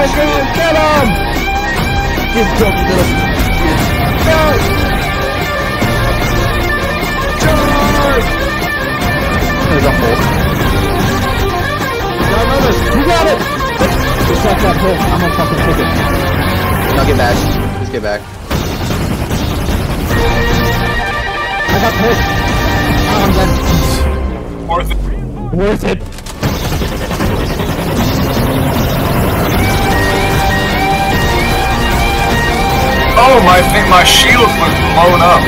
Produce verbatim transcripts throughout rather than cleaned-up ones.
man! Get him! Get filthy little... Charge! Charge! There's a hole. You got it! Just like that hole. I'm gonna fucking take it. Now get back. Just get back. I got hit. Oh, I'm dead. Worth it. Worth it. Oh, my thing, my shield was blown up.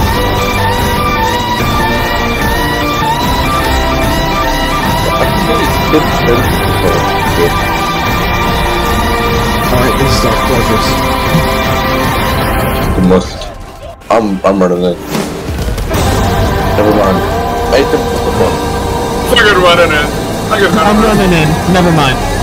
Alright, this is our fortress. The most. I'm I'm running in. Never mind. Make them before. I could run in it. I could I'm running in. Never mind.